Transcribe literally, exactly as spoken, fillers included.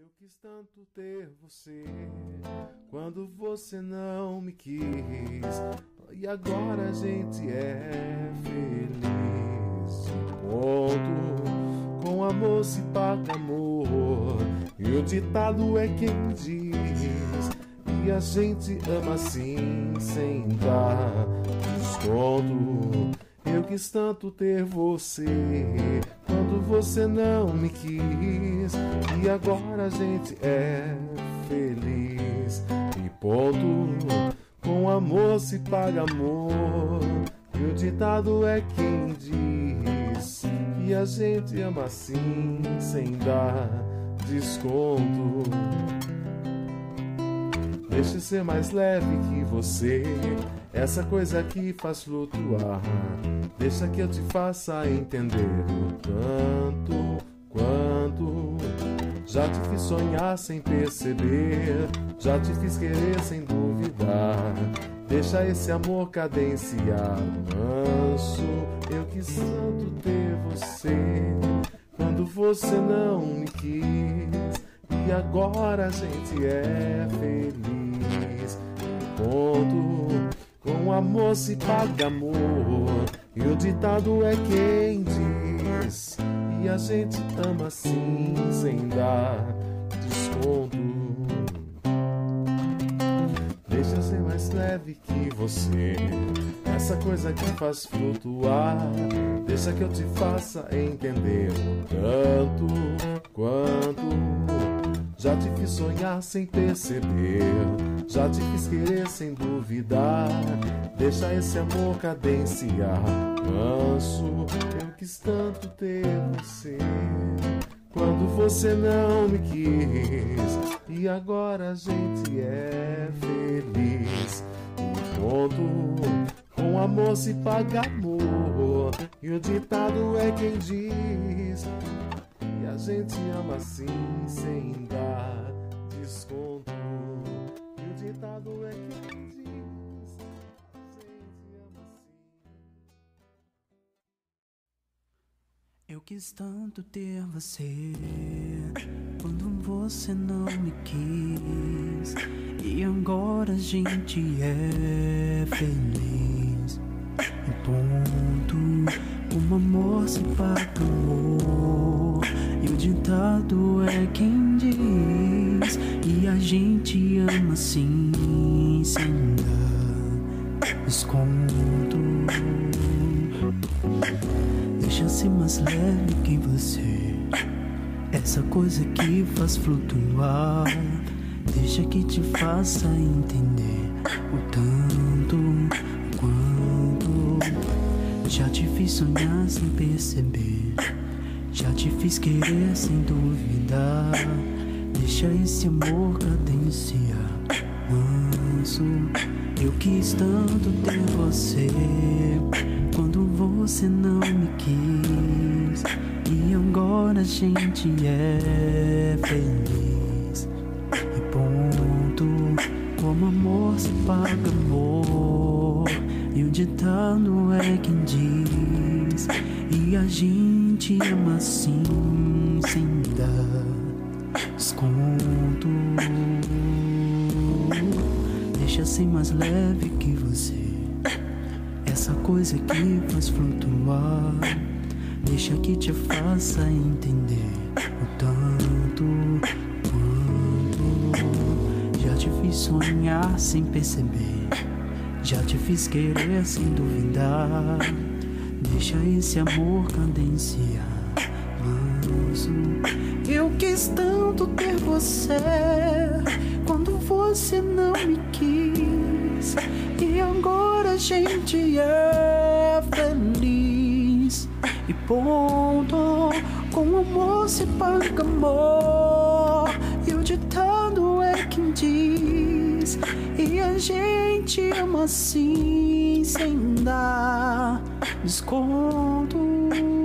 Eu quis tanto ter você quando você não me quis, e agora a gente é feliz. Ponto, com amor se paga amor, e o ditado é quem diz, e a gente ama assim sem dar desconto. Eu quis tanto ter você quando você não me quis, e agora a gente é feliz. E ponto, com amor se paga amor, e o ditado é quem diz, e a gente ama assim sem dar desconto. Deixa eu ser mais leve que você, essa coisa que faz flutuar. Deixa que eu te faça entender o tanto quanto já te fiz sonhar sem perceber, já te fiz querer sem duvidar. Deixa esse amor cadenciar manso. Eu quis tanto ter você quando você não me quis, e agora a gente é feliz. Ponto, com amor se paga amor, e o ditado é quem diz, e a gente ama assim sem dar desconto. Deixa eu ser mais leve que você, essa coisa que faz flutuar. Deixa que eu te faça entender o tanto quanto já te fiz sonhar sem perceber, já te fiz querer sem duvidar. Deixa esse amor cadenciar manso. Eu quis tanto ter você quando você não me quis, e agora a gente é feliz. E ponto, com amor se paga amor, e o ditado é quem diz, e a gente ama assim sem dar desconto. E o ditado é quem diz, a gente ama assim. Eu quis tanto ter você quando você não me quis, e agora a gente é feliz. E ponto, o amor se paga amor, e o ditado é quem diz, e a gente ama assim sem dar desconto. Deixa ser mais leve que você, essa coisa que faz flutuar. Deixa que te faça entender o tanto quanto já te fiz sonhar sem perceber, já te fiz querer sem duvidar. Deixa esse amor cadenciar manso. Eu quis tanto ter você quando você não me quis, e agora a gente é feliz. E ponto, como amor se paga amor, e o ditado é quem diz, e a gente ama assim sem dar desconto. Deixa ser mais leve que você, essa coisa que faz flutuar. Deixa que te faça entender o tanto quanto já te fiz sonhar sem perceber, já te fiz querer sem duvidar. Deixa esse amor cadenciar manso. Eu quis tanto ter você quando você não me quis, e agora a gente é feliz. E ponto, com amor se paga amor, e o ditado é quem diz, e a gente ama assim sem dar desconto.